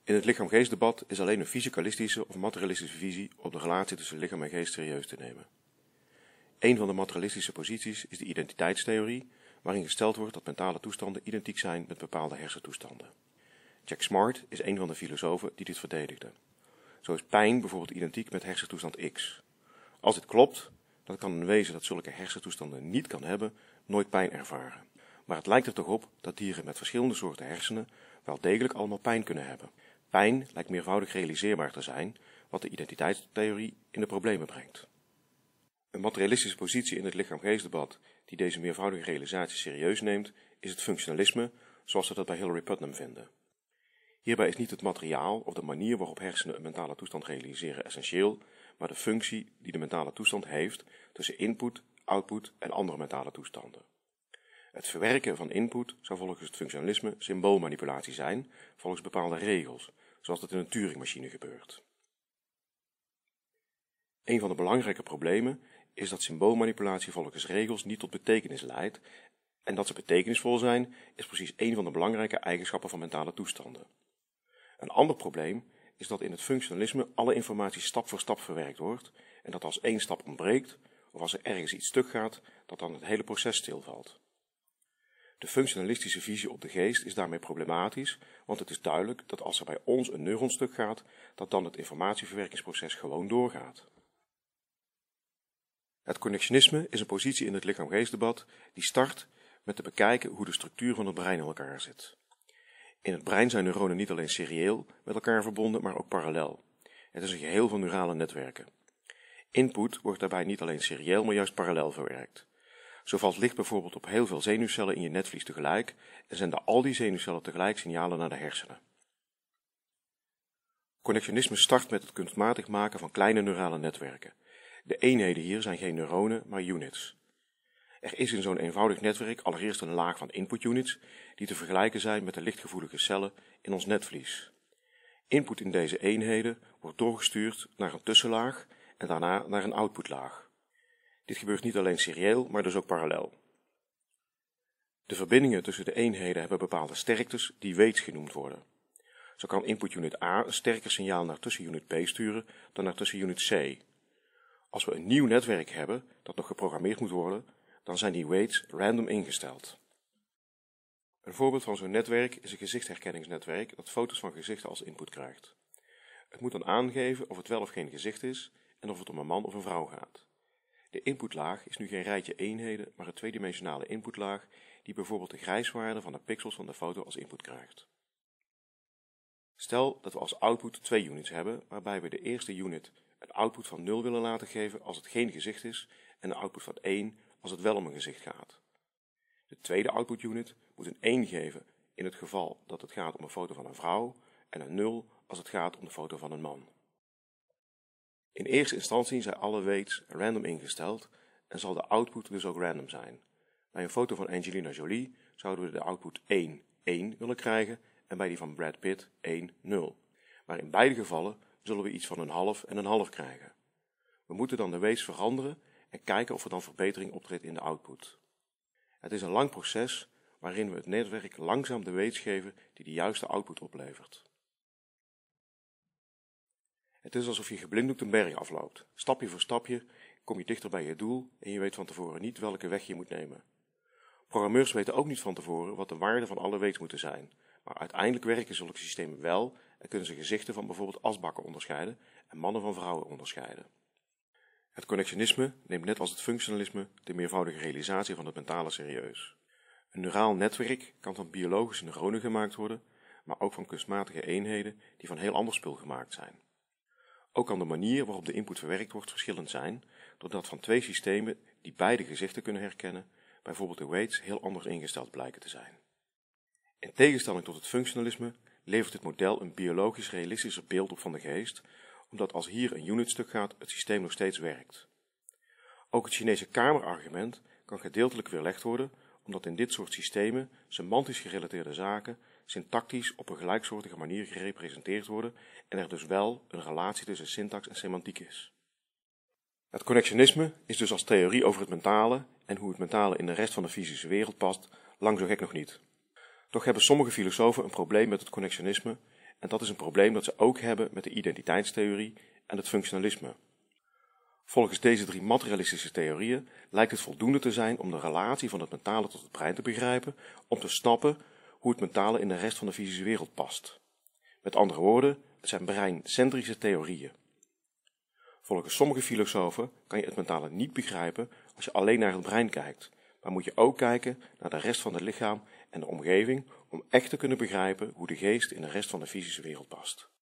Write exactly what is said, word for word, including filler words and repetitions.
In het lichaam-geestdebat is alleen een fysicalistische of materialistische visie op de relatie tussen lichaam en geest serieus te nemen. Een van de materialistische posities is de identiteitstheorie, waarin gesteld wordt dat mentale toestanden identiek zijn met bepaalde hersentoestanden. Jack Smart is een van de filosofen die dit verdedigde. Zo is pijn bijvoorbeeld identiek met hersentoestand X. Als dit klopt, dan kan een wezen dat zulke hersentoestanden niet kan hebben, nooit pijn ervaren. Maar het lijkt er toch op dat dieren met verschillende soorten hersenen wel degelijk allemaal pijn kunnen hebben. Pijn lijkt meervoudig realiseerbaar te zijn, wat de identiteitstheorie in de problemen brengt. Een materialistische positie in het lichaam-geestdebat die deze meervoudige realisatie serieus neemt, is het functionalisme, zoals we dat bij Hilary Putnam vinden. Hierbij is niet het materiaal of de manier waarop hersenen een mentale toestand realiseren essentieel, maar de functie die de mentale toestand heeft tussen input, output en andere mentale toestanden. Het verwerken van input zou volgens het functionalisme symboolmanipulatie zijn, volgens bepaalde regels, zoals dat in een Turingmachine gebeurt. Een van de belangrijke problemen is dat symboolmanipulatie volgens regels niet tot betekenis leidt, en dat ze betekenisvol zijn is precies een van de belangrijke eigenschappen van mentale toestanden. Een ander probleem is dat in het functionalisme alle informatie stap voor stap verwerkt wordt en dat als één stap ontbreekt, of als er ergens iets stuk gaat, dat dan het hele proces stilvalt. De functionalistische visie op de geest is daarmee problematisch, want het is duidelijk dat als er bij ons een neuronstuk gaat, dat dan het informatieverwerkingsproces gewoon doorgaat. Het connectionisme is een positie in het lichaam-geestdebat die start met te bekijken hoe de structuur van het brein in elkaar zit. In het brein zijn neuronen niet alleen serieel met elkaar verbonden, maar ook parallel. Het is een geheel van neurale netwerken. Input wordt daarbij niet alleen serieel, maar juist parallel verwerkt. Zo valt licht bijvoorbeeld op heel veel zenuwcellen in je netvlies tegelijk en zenden al die zenuwcellen tegelijk signalen naar de hersenen. Connectionisme start met het kunstmatig maken van kleine neurale netwerken. De eenheden hier zijn geen neuronen, maar units. Er is in zo'n eenvoudig netwerk allereerst een laag van input units die te vergelijken zijn met de lichtgevoelige cellen in ons netvlies. Input in deze eenheden wordt doorgestuurd naar een tussenlaag en daarna naar een outputlaag. Dit gebeurt niet alleen serieel, maar dus ook parallel. De verbindingen tussen de eenheden hebben bepaalde sterktes die weights genoemd worden. Zo kan input unit A een sterker signaal naar tussenunit B sturen dan naar tussenunit C. Als we een nieuw netwerk hebben dat nog geprogrammeerd moet worden, dan zijn die weights random ingesteld. Een voorbeeld van zo'n netwerk is een gezichtsherkenningsnetwerk dat foto's van gezichten als input krijgt. Het moet dan aangeven of het wel of geen gezicht is en of het om een man of een vrouw gaat. De inputlaag is nu geen rijtje eenheden, maar een tweedimensionale inputlaag die bijvoorbeeld de grijswaarde van de pixels van de foto als input krijgt. Stel dat we als output twee units hebben, waarbij we de eerste unit een output van nul willen laten geven als het geen gezicht is en een output van één als het wel om een gezicht gaat. De tweede output unit moet een één geven in het geval dat het gaat om een foto van een vrouw en een nul als het gaat om de foto van een man. In eerste instantie zijn alle weights random ingesteld en zal de output dus ook random zijn. Bij een foto van Angelina Jolie zouden we de output één, één willen krijgen en bij die van Brad Pitt één, nul. Maar in beide gevallen zullen we iets van een half en een half krijgen. We moeten dan de weights veranderen en kijken of er dan verbetering optreedt in de output. Het is een lang proces waarin we het netwerk langzaam de weights geven die de juiste output oplevert. Het is alsof je geblinddoekt een berg afloopt. Stapje voor stapje kom je dichter bij je doel en je weet van tevoren niet welke weg je moet nemen. Programmeurs weten ook niet van tevoren wat de waarden van alle weights moeten zijn, maar uiteindelijk werken zulke systemen wel en kunnen ze gezichten van bijvoorbeeld asbakken onderscheiden en mannen van vrouwen onderscheiden. Het connectionisme neemt net als het functionalisme de meervoudige realisatie van het mentale serieus. Een neuraal netwerk kan van biologische neuronen gemaakt worden, maar ook van kunstmatige eenheden die van heel ander spul gemaakt zijn. Ook kan de manier waarop de input verwerkt wordt verschillend zijn, doordat van twee systemen die beide gezichten kunnen herkennen, bijvoorbeeld de weights heel anders ingesteld blijken te zijn. In tegenstelling tot het functionalisme levert dit model een biologisch realistischer beeld op van de geest, omdat als hier een unitstuk gaat, het systeem nog steeds werkt. Ook het Chinese kamerargument kan gedeeltelijk weerlegd worden, omdat in dit soort systemen semantisch gerelateerde zaken syntactisch op een gelijksoortige manier gerepresenteerd worden en er dus wel een relatie tussen syntax en semantiek is. Het connectionisme is dus als theorie over het mentale en hoe het mentale in de rest van de fysische wereld past, lang zo gek nog niet. Toch hebben sommige filosofen een probleem met het connectionisme en dat is een probleem dat ze ook hebben met de identiteitstheorie en het functionalisme. Volgens deze drie materialistische theorieën lijkt het voldoende te zijn om de relatie van het mentale tot het brein te begrijpen, om te snappen hoe het mentale in de rest van de fysische wereld past. Met andere woorden, het zijn breincentrische theorieën. Volgens sommige filosofen kan je het mentale niet begrijpen als je alleen naar het brein kijkt, maar moet je ook kijken naar de rest van het lichaam en de omgeving om echt te kunnen begrijpen hoe de geest in de rest van de fysische wereld past.